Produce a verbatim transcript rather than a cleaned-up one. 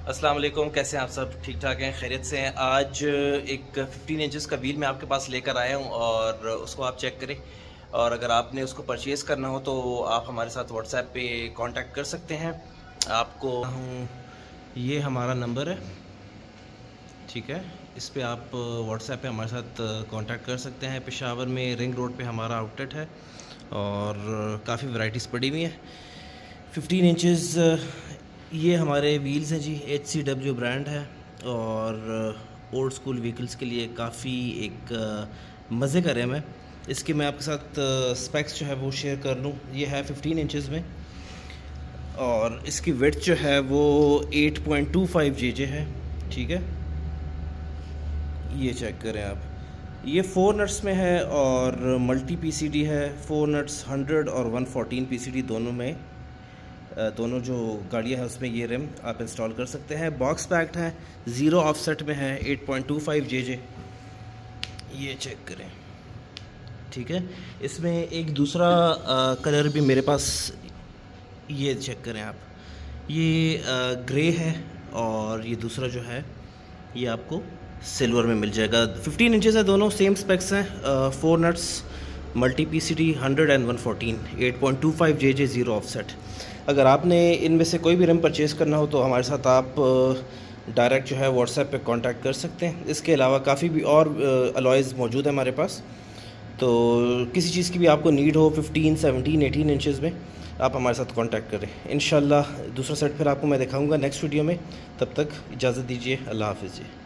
अस्सलाम वालेकुम, कैसे हैं आप सब? ठीक ठाक हैं, खैरियत से हैं। आज एक फिफ्टीन इंचेस का व्हील मैं आपके पास लेकर आया हूं और उसको आप चेक करें। और अगर आपने उसको परचेज़ करना हो तो आप हमारे साथ व्हाट्सएप पे कांटेक्ट कर सकते हैं। आपको ये हमारा नंबर है, ठीक है, इस पे आप व्हाट्सएप पे हमारे साथ कांटेक्ट कर सकते हैं। पेशावर में रिंग रोड पे हमारा आउटलेट है और काफ़ी वैरायटीज़ पड़ी हुई हैं। फिफ्टीन इंचेस ये हमारे व्हील्स हैं जी, एच सी डब्ल्यू ब्रांड है और ओल्ड स्कूल व्हीकल्स के लिए काफ़ी एक मज़े का रैम है। इसके मैं आपके साथ स्पेक्स जो है वो शेयर कर लूँ। ये है फिफ्टीन इंचेस में और इसकी वेट जो है वो eight point two five J J है, ठीक है। ये चेक करें आप, ये फोर नट्स में है और मल्टी पी सी डी है। फोर नट्स हंड्रेड और one fourteen P C D दोनों में, दोनों जो गाड़ियाँ हैं उसमें ये रिम आप इंस्टॉल कर सकते हैं। बॉक्स पैक्ड है, ज़ीरो ऑफसेट में है, eight point two five J J. ये चेक करें, ठीक है। इसमें एक दूसरा आ, कलर भी मेरे पास, ये चेक करें आप, ये आ, ग्रे है और ये दूसरा जो है ये आपको सिल्वर में मिल जाएगा। फिफ्टीन इंचेस है, दोनों सेम स्पेक्स हैं। Four nuts, multi P C D, hundred and one fourteen, eight point two five J J, zero offset. अगर आपने इनमें से कोई भी रिम परचेज़ करना हो तो हमारे साथ आप डायरेक्ट जो है व्हाट्सएप पे कांटेक्ट कर सकते हैं। इसके अलावा काफ़ी भी और अलॉयज़ मौजूद है हमारे पास, तो किसी चीज़ की भी आपको नीड हो फिफ्टीन, सेवनटीन, एटीन इंचेस में, आप हमारे साथ कांटेक्ट करें। इंशाल्लाह दूसरा सेट फिर आपको मैं दिखाऊंगा नेक्स्ट वीडियो में। तब तक इजाज़त दीजिए, अल्लाह हाफ़िज़ जी।